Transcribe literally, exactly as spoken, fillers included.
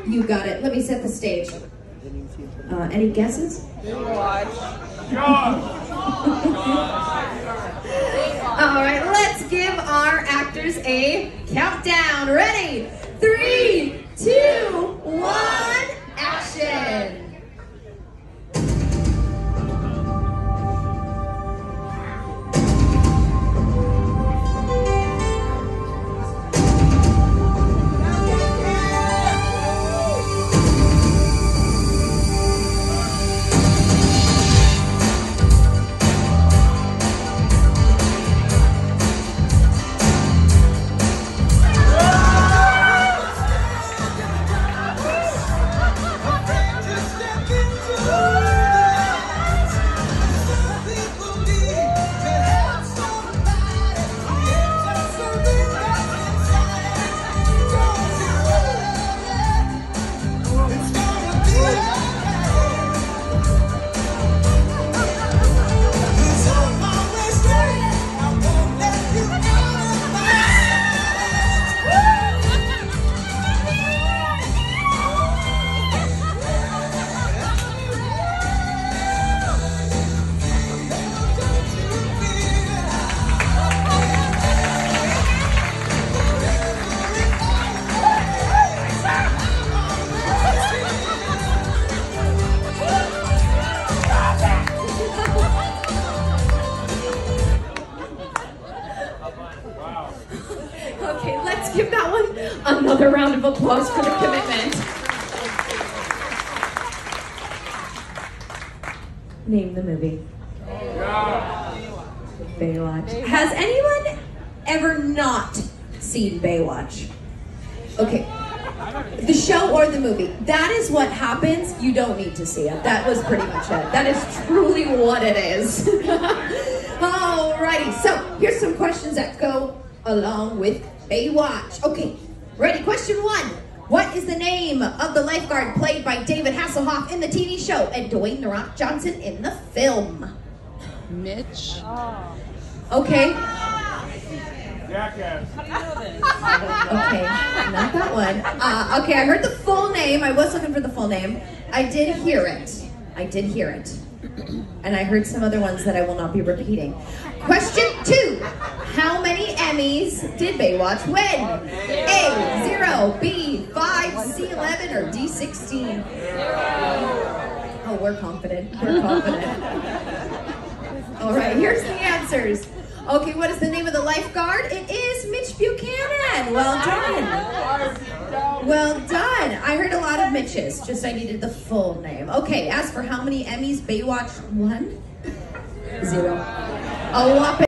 You got it. Let me set the stage. Uh, any guesses? Baywatch. All right, let's give our actors a countdown. Ready? Three, two, one, action. Okay, let's give that one another round of applause for the commitment. Name the movie. Baywatch. Has anyone ever not seen Baywatch? Okay. The show or the movie. That is what happens. You don't need to see it. That was pretty much it. That is truly what it is. Alrighty, so here's some questions that go along with Baywatch. Okay, ready? Question one. What is the name of the lifeguard played by David Hasselhoff in the T V show and Dwayne "The Rock" Johnson in the film? Mitch. Okay. Jackass. How do you know this? Okay, not that one. Uh, okay, I heard the full name. I was looking for the full name. I did hear it. I did hear it. And I heard some other ones that I will not be repeating. Question two. How many Emmys did Baywatch win? A, zero, B, five, C, eleven, or D, sixteen? Oh, we're confident. We're confident. All right, here's the answers. Okay, what is the name of the lifeguard? It is Mitch Buchanan. Well done. Well done. I heard a lot of Mitches, just I needed the full name. Okay, as for how many Emmys Baywatch won? Zero. A whopping